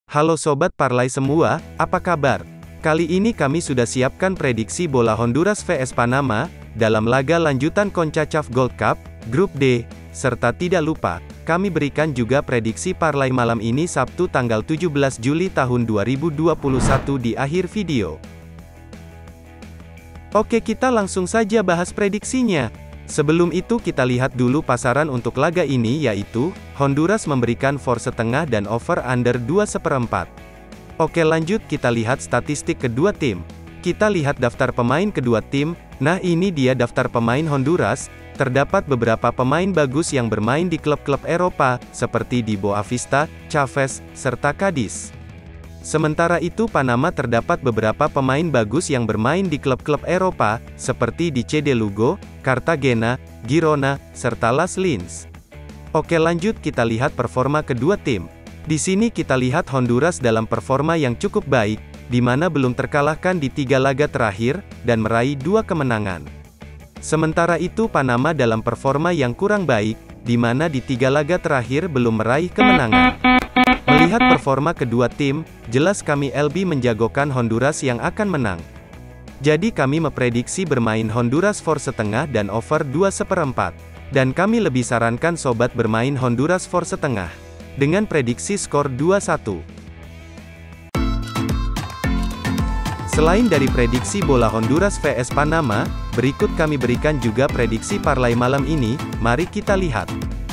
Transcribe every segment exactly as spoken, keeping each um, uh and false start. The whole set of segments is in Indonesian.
Halo Sobat Parlay semua, apa kabar? Kali ini kami sudah siapkan prediksi bola Honduras vs Panama, dalam laga lanjutan CONCACAF Gold Cup, Grup D, serta tidak lupa, kami berikan juga prediksi parlay malam ini Sabtu tanggal tujuh belas Juli tahun dua ribu dua puluh satu di akhir video. Oke, kita langsung saja bahas prediksinya. Sebelum itu kita lihat dulu pasaran untuk laga ini, yaitu Honduras memberikan for setengah dan over under dua seperempat. Oke, lanjut kita lihat statistik kedua tim. Kita lihat daftar pemain kedua tim. Nah, ini dia daftar pemain Honduras. Terdapat beberapa pemain bagus yang bermain di klub-klub Eropa, seperti di Boavista, Chavez, serta Cadiz. Sementara itu Panama terdapat beberapa pemain bagus yang bermain di klub-klub Eropa, seperti di C D Lugo, Cartagena, Girona, serta Las Lins. Oke, lanjut kita lihat performa kedua tim. Di sini kita lihat Honduras dalam performa yang cukup baik, di mana belum terkalahkan di tiga laga terakhir, dan meraih dua kemenangan. Sementara itu Panama dalam performa yang kurang baik, di mana di tiga laga terakhir belum meraih kemenangan. Melihat performa kedua tim, jelas kami L B menjagokan Honduras yang akan menang. Jadi kami memprediksi bermain Honduras for setengah dan over dua seperempat. Dan kami lebih sarankan sobat bermain Honduras for setengah, dengan prediksi skor dua satu. Selain dari prediksi bola Honduras vs Panama, berikut kami berikan juga prediksi parlay malam ini, mari kita lihat.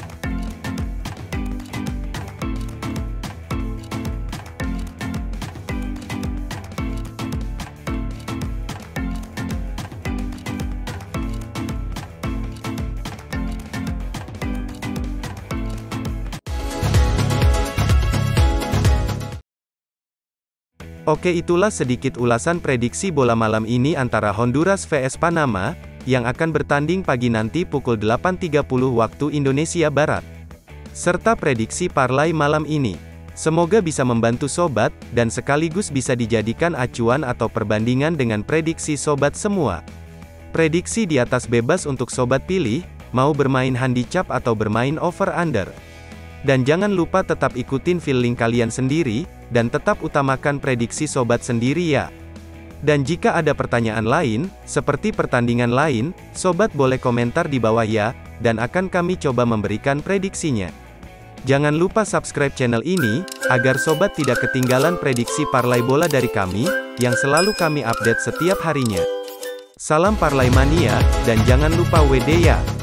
Oke, itulah sedikit ulasan prediksi bola malam ini antara Honduras vs Panama, yang akan bertanding pagi nanti pukul delapan tiga puluh waktu Indonesia Barat. Serta prediksi parlay malam ini. Semoga bisa membantu sobat, dan sekaligus bisa dijadikan acuan atau perbandingan dengan prediksi sobat semua. Prediksi di atas bebas untuk sobat pilih, mau bermain handicap atau bermain over under. Dan jangan lupa tetap ikutin feeling kalian sendiri, dan tetap utamakan prediksi sobat sendiri ya. Dan jika ada pertanyaan lain, seperti pertandingan lain, sobat boleh komentar di bawah ya, dan akan kami coba memberikan prediksinya. Jangan lupa subscribe channel ini, agar sobat tidak ketinggalan prediksi parlay bola dari kami, yang selalu kami update setiap harinya. Salam Parlay Mania, dan jangan lupa W D ya.